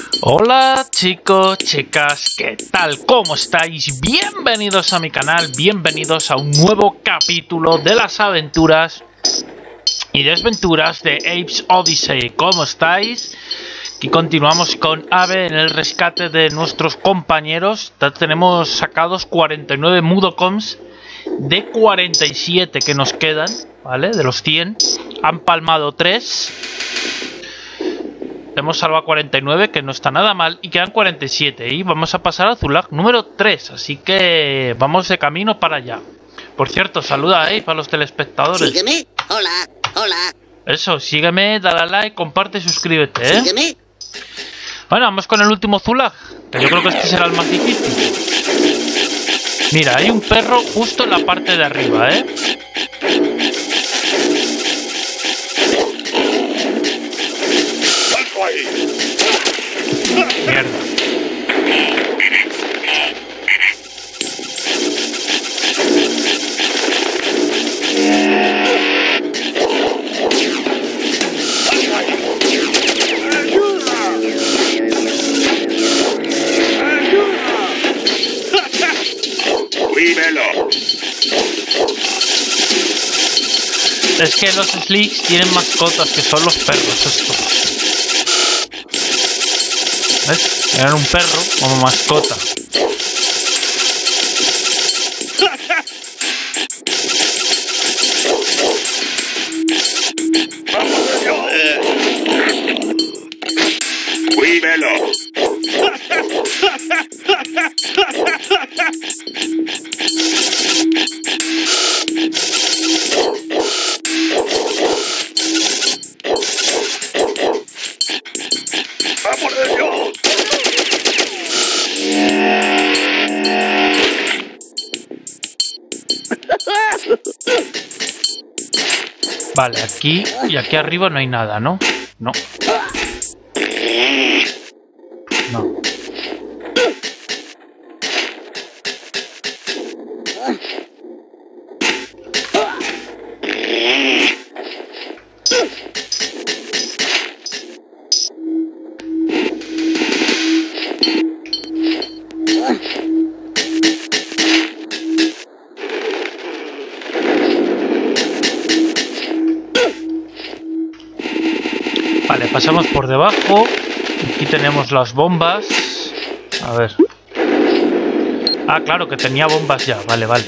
Hola chicos, chicas, ¿qué tal? ¿Cómo estáis? Bienvenidos a mi canal, bienvenidos a un nuevo capítulo de las aventuras y desventuras de Apes Odyssey. ¿Cómo estáis? Aquí continuamos con Abe en el rescate de nuestros compañeros. Ya tenemos sacados 49 Mudocoms de 47 que nos quedan, ¿vale? De los 100. Han palmado 3. Hemos salvado 49, que no está nada mal, y quedan 47. Y vamos a pasar a Zulaj número 3, así que vamos de camino para allá. Por cierto, saluda a Abe a los telespectadores. Sígueme. Hola, hola. Eso, sígueme, dale a like, comparte y suscríbete, ¿eh? Sígueme. Bueno, vamos con el último Zulaj, que yo creo que este será el más difícil. Mira, hay un perro justo en la parte de arriba, ¿eh? Mierda. Es que los Slicks tienen mascotas que son los perros estos. ¿Ves? Tienen un perro como mascota. ¡Cuídelo! ¡Vamos de Dios! Vale, aquí y aquí arriba no hay nada, ¿no? No. No. Vale, pasamos por debajo. Aquí tenemos las bombas. A ver. Ah, claro, que tenía bombas ya. Vale, vale.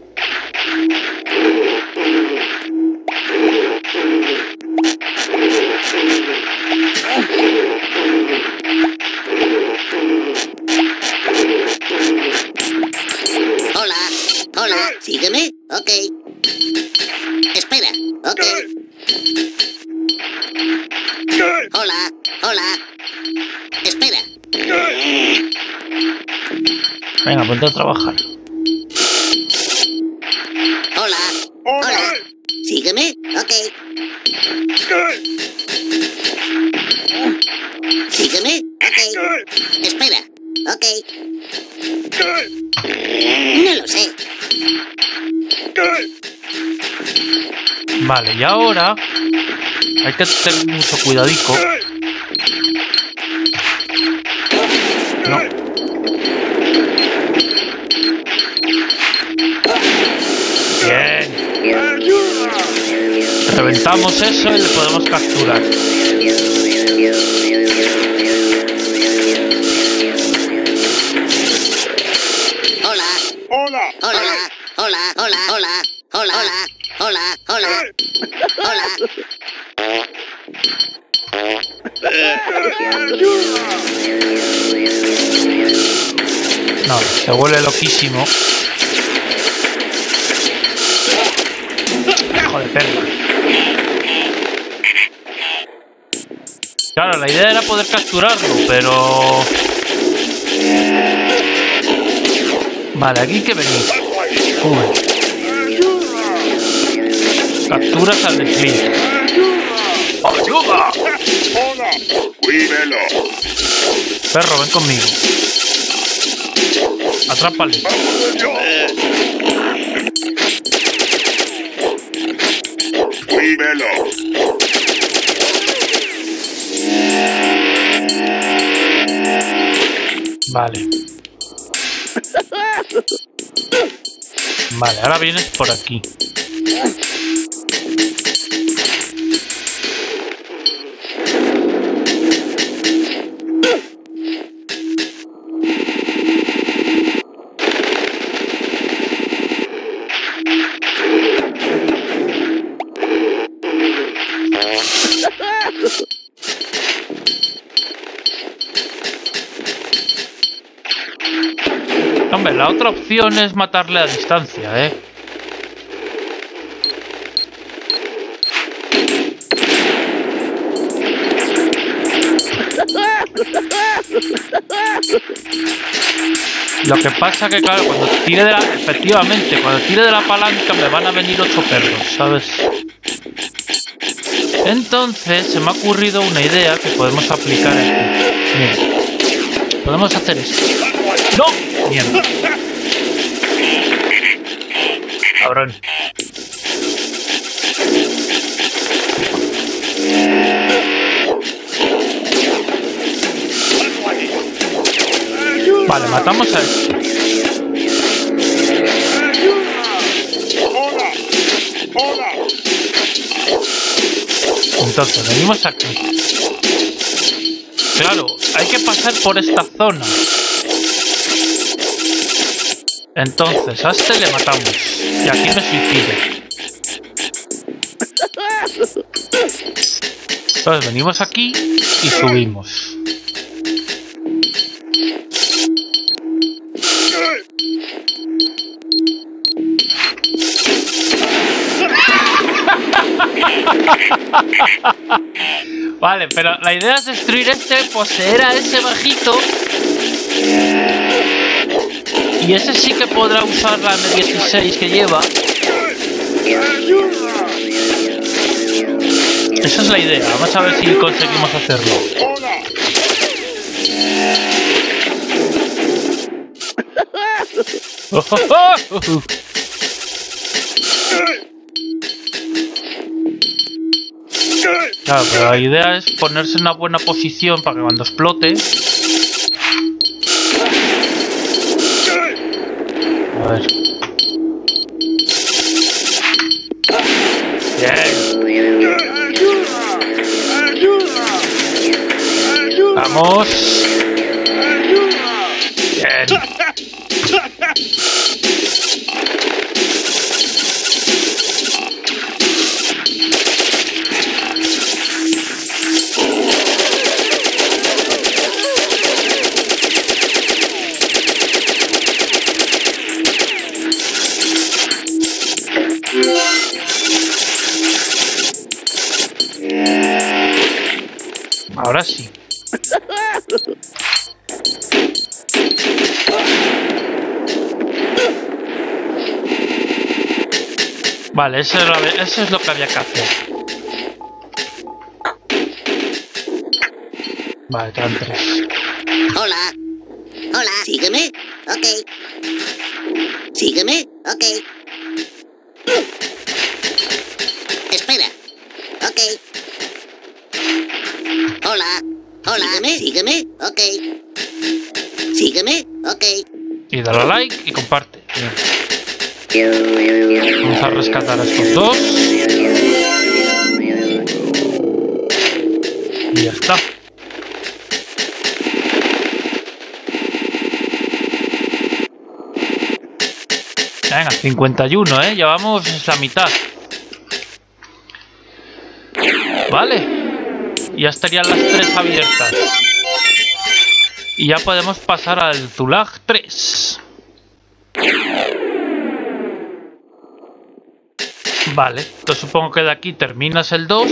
Hola, hola. Sígueme. Ok. Espera. Ok. Hola, hola. Espera. Venga, ponte a trabajar. Hola, hola. Sígueme. Ok. Sígueme. Ok. Espera. Ok. No lo sé. Vale, y ahora hay que tener mucho cuidadico. No. Bien. Reventamos eso y le podemos capturar. Hola, ¡Hola! hola, hola, hola, hola, hola, hola, hola, hola, hola. No, se vuelve loquísimo. Hijo de perra. Claro, la idea era poder capturarlo, pero... Vale, aquí hay que venir. Capturas al desliz. ¡Ayuda! ¡Hola! ¡Cuídelo! Perro, ven conmigo. Atrápale. ¡Vamos de Dios! ¡Cuídelo! Vale. Vale, ahora vienes por aquí. Hombre, la otra opción es matarle a distancia, ¿eh? Lo que pasa que, claro, cuando tire de la... Efectivamente, cuando tire de la palanca me van a venir 8 perros, ¿sabes? Entonces, se me ha ocurrido una idea que podemos aplicar aquí. Mira, podemos hacer esto. ¡No! Mierda. Cabrón. Vale, matamos a este. Entonces, venimos aquí. Claro, hay que pasar por esta zona. Entonces, a este le matamos. Y aquí me suicido. Entonces, venimos aquí y subimos. Vale, pero la idea es destruir este, poseer a ese bajito. Y ese sí que podrá usar la M16 que lleva. Esa es la idea. Vamos a ver si conseguimos hacerlo. Claro, pero la idea es ponerse en una buena posición para que cuando explote... A ver. Bien. Vamos. Bien. Ahora sí. Vale, eso es lo que había que hacer. Vale, quedan 3. Hola. Hola. Sígueme. Ok. Sígueme. Ok. Espera. Ok. Hola. Hola. Sígueme. Ok. Sígueme. Ok. Y dale a like y comparte. Bien. Vamos a rescatar a estos dos. Y ya está. Venga, 51, ¿eh? Llevamos la mitad. Vale. Ya estarían las 3 abiertas. Y ya podemos pasar al Zulag 3. Vale, entonces supongo que de aquí terminas el 2.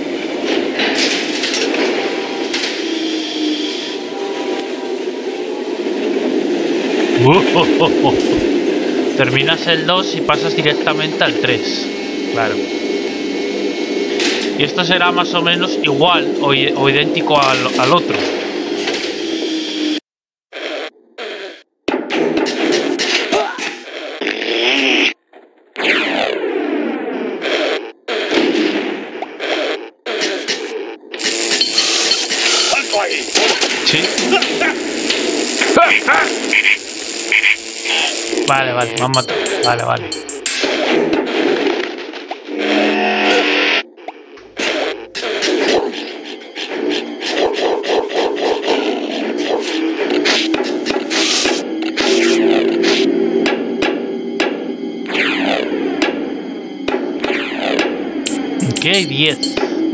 Terminas el 2 y pasas directamente al 3. Claro. Y esto será más o menos igual o idéntico al otro. Sí. Vale, vale, me han matado. Vale, vale. Aquí hay 10.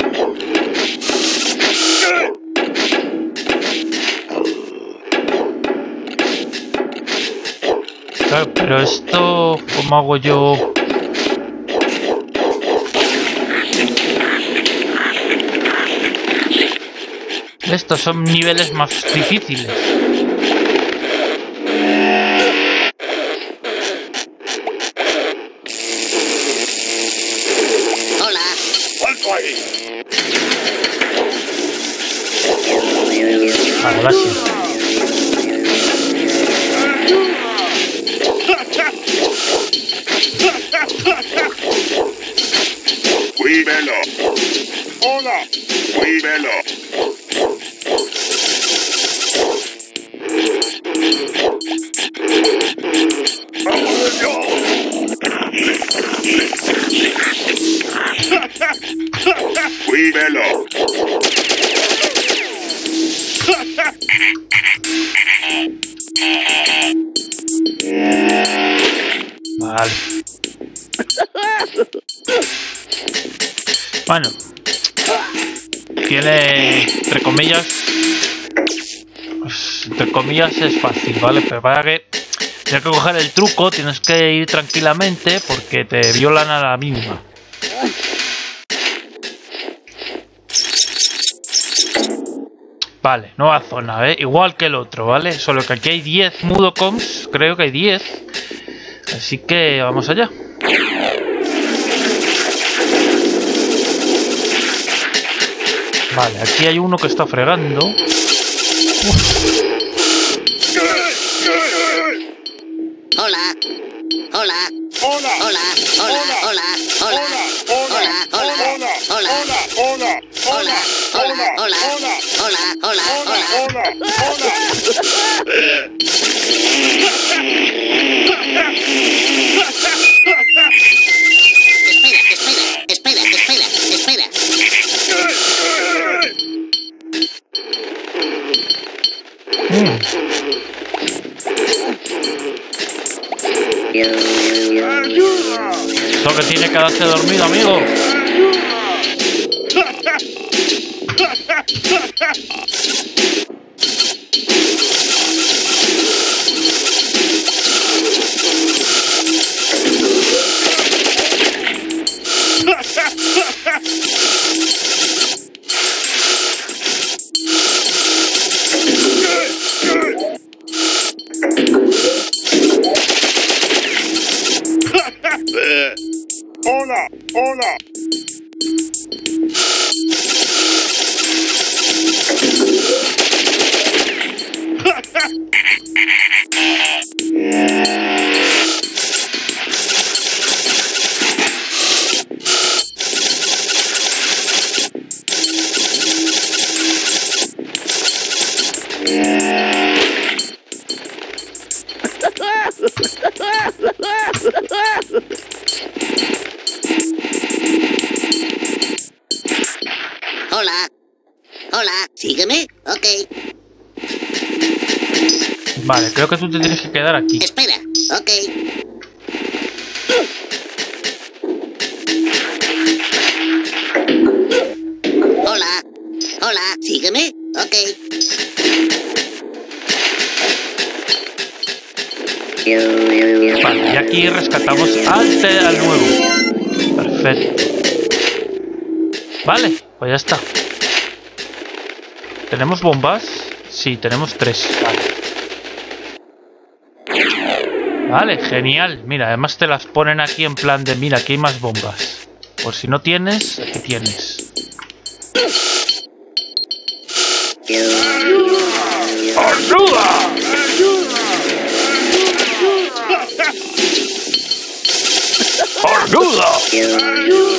Claro, pero esto, ¿cómo hago yo? Estos son niveles más difíciles. Hola. ¡Alto ahí! Ahora sí. ¡Cuídelo! ¡Hola! ¡Cuídelo! ¡Vamos yo! ¡Cuídelo! Vale. Bueno. Tiene, entre comillas, pues, entre comillas es fácil, ¿vale? Pero para que tienes que coger el truco, tienes que ir tranquilamente porque te violan a la mínima. Vale, nueva zona, ¿eh? Igual que el otro, ¿vale? Solo que aquí hay 10 Mudocoms, creo que hay 10. Así que vamos allá. Vale, aquí hay uno que está fregando. Hola. Hola. ¡Hola! Hola. Hola. Hola. Hola. Hola. Hola. Hola. ¡Hola! Hola. Hola. Hola. Hola. Hola. Hola. Espera. Esto que tiene que quedarse dormido, amigo. ¡Hola! ¡Hola! Hola. Hola. Sígueme. Ok. Vale, creo que tú te tienes que quedar aquí. Espera. Ok. Hola. Hola. Sígueme. Ok. Vale, y aquí rescatamos al nuevo. Perfecto. Vale, pues ya está. ¿Tenemos bombas? Sí, tenemos 3. Vale, genial. Mira, además te las ponen aquí en plan de, mira, aquí hay más bombas. Por si no tienes, aquí tienes. ¡Ayuda! ¡Ayuda!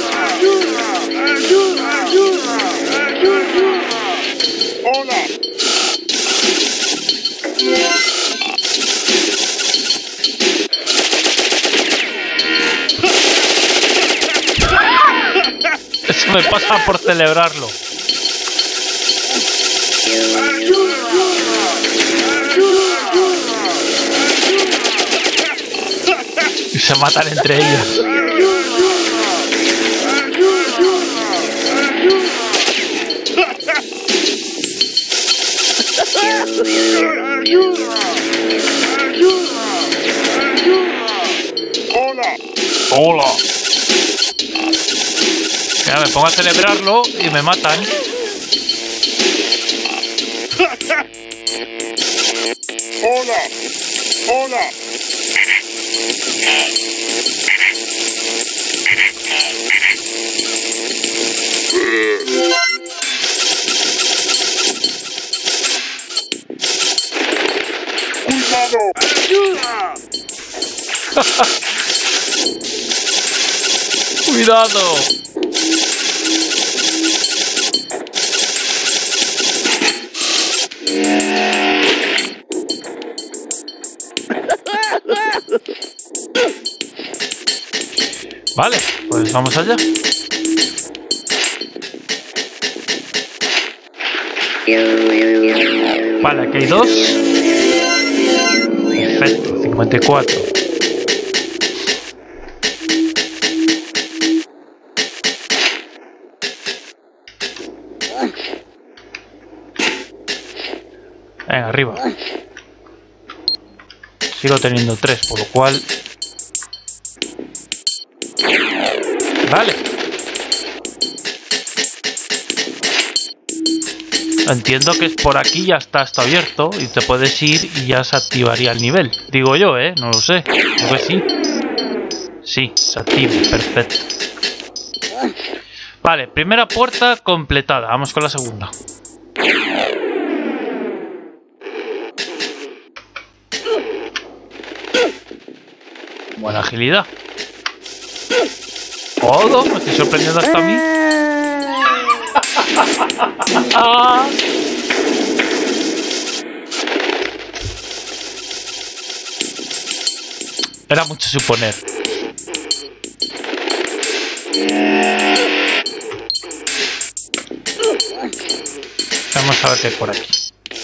¡Hola! me pasa por celebrarlo. Y se matan entre ellos. Hola. Hola. Ya me pongo a celebrarlo y me matan. Hola. Hola. Cuidado. Ayuda. Cuidado. Vale, pues vamos allá. Vale, aquí hay 2. Perfecto, 54. Venga, arriba. Sigo teniendo 3, por lo cual... Vale. Entiendo que es por aquí, ya está esto abierto y te puedes ir y ya se activaría el nivel. Digo yo, no lo sé. Creo que sí. Sí, se activa, perfecto. Vale, primera puerta completada. Vamos con la segunda. Buena agilidad. Todo, me estoy sorprendiendo hasta a mí. Era mucho suponer. Vamos a ver qué hay por aquí.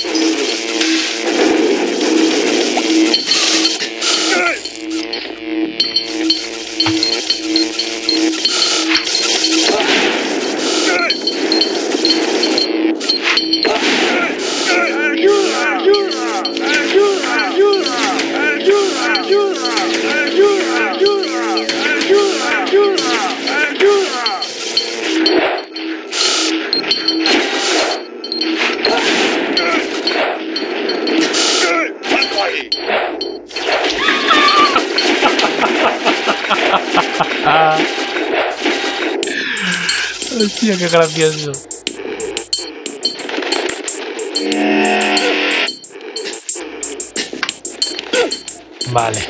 Hostia, qué gracioso. Vale.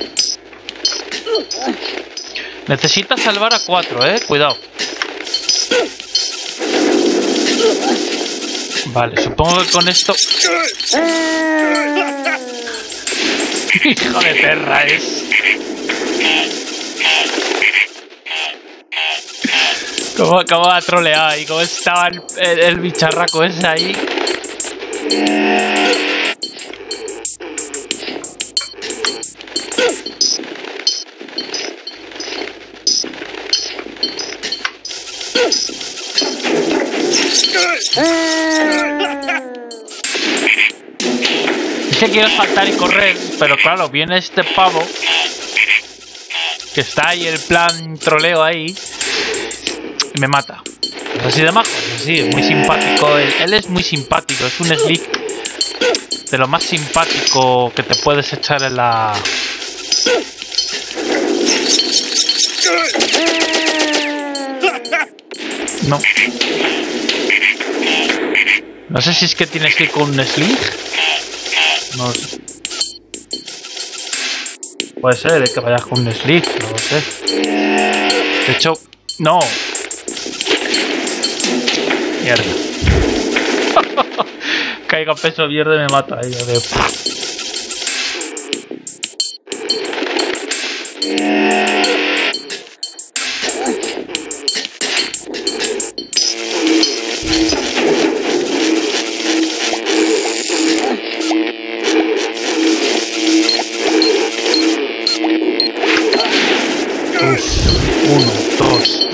Necesitas salvar a 4, cuidado. Vale, supongo que con esto... Hijo de perra es. Cómo ha troleado y cómo estaba el bicharraco ese ahí. Es que quiero saltar y correr, pero claro, viene este pavo que está ahí, el plan troleo ahí, y me mata. Es así de majo, es así, es muy simpático. Él es muy simpático, es un slick de lo más simpático que te puedes echar en la... No. No sé si es que tienes que ir con un slick. No sé. Puede ser que vayas con un slick, no lo sé. De hecho, no. Mierda. Caiga peso verde, me mata ahí.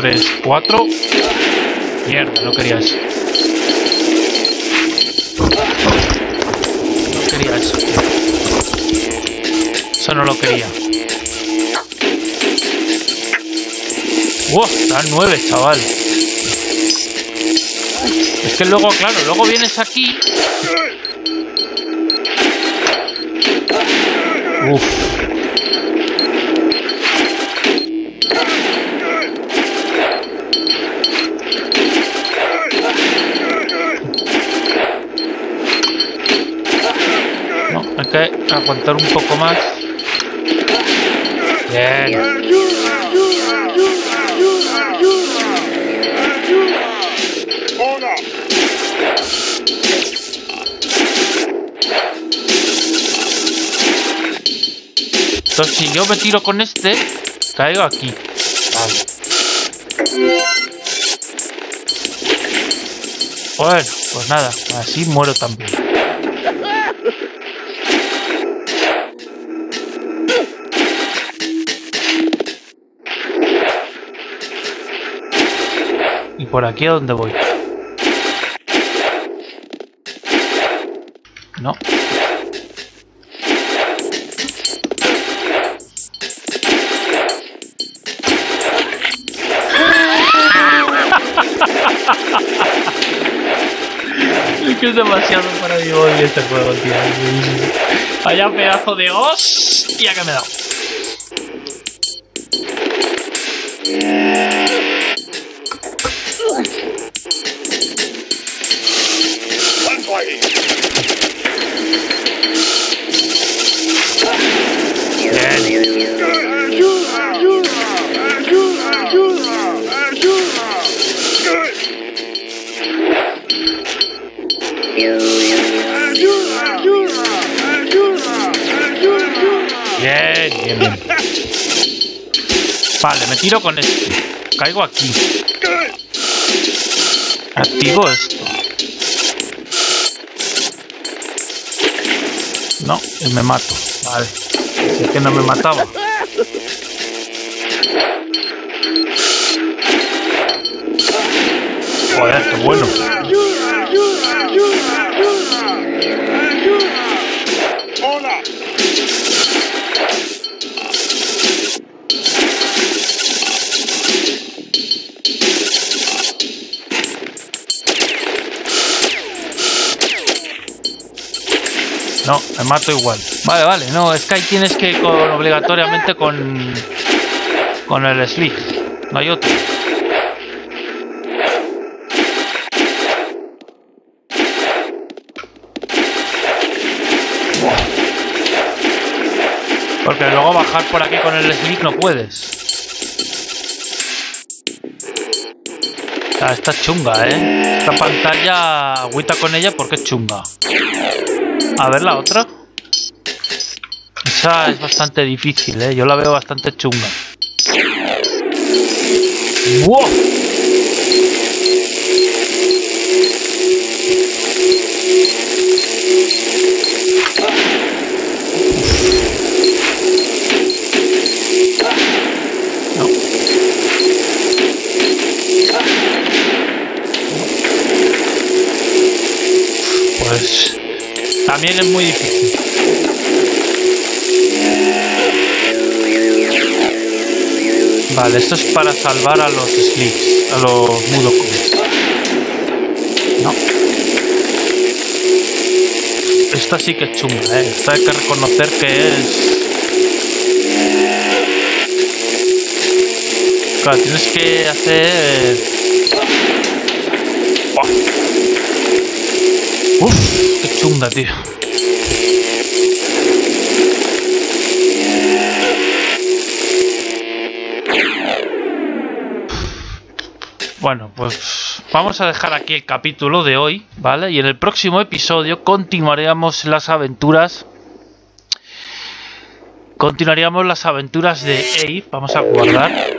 3, 4. Mierda, no quería eso. No quería eso. Eso no lo quería. ¡Wow! Dan 9, chaval. Es que luego, claro, luego vienes aquí. Uf. No, hay que aguantar un poco más. Bien. Hola. Entonces, si yo me tiro con este, caigo aquí. Vale. Bueno, pues nada, así muero también. ¿Y por aquí a dónde voy? No. Es que es demasiado para mi body este juego, tío. Vaya pedazo de hostia que me da. Tanto ahí. Bien, bien, bien. Vale, me tiro con este. Caigo aquí. Activo esto. No, y me mato. Vale. Es que no me mataba. Joder, qué bueno. Hola. No, me mato igual. Vale, vale, no, es que ahí tienes que ir obligatoriamente con el Slick. No hay otro. Porque luego bajar por aquí con el Slick no puedes. O sea, esta es chunga, ¿eh? Esta pantalla, agüita con ella porque es chunga. A ver la otra. Esa es bastante difícil, ¿eh? Yo la veo bastante chunga. ¡Wow! No. Pues también es muy difícil. Vale, esto es para salvar a los Slicks, a los Mudokons. No. Esta sí que es chunga, ¿eh? Esta hay que reconocer que es... Claro, tienes que hacer... Uf, qué chunga, tío. Bueno, pues vamos a dejar aquí el capítulo de hoy, ¿vale? Y en el próximo episodio continuaríamos las aventuras. Continuaríamos las aventuras de Abe. Vamos a guardar.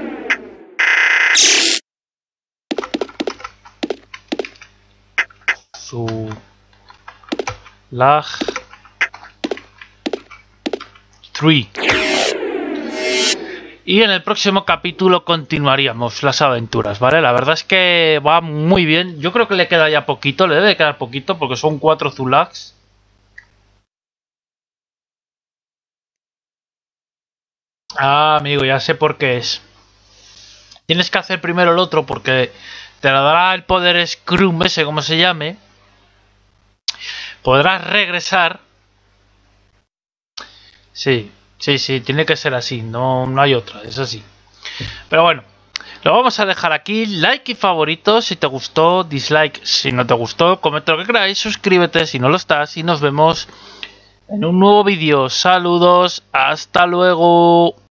Su lag 3. Y en el próximo capítulo continuaríamos las aventuras, ¿vale? La verdad es que va muy bien. Yo creo que le queda ya poquito, le debe quedar poquito porque son 4 Zulags. Ah, amigo, ya sé por qué es. Tienes que hacer primero el otro porque te lo dará el poder Scrum, ese como se llame. Podrás regresar. Sí, sí, tiene que ser así, no hay otra, es así. Pero bueno, lo vamos a dejar aquí. Like y favorito si te gustó, dislike si no te gustó, comenta lo que queráis, suscríbete si no lo estás y nos vemos en un nuevo vídeo. Saludos, hasta luego.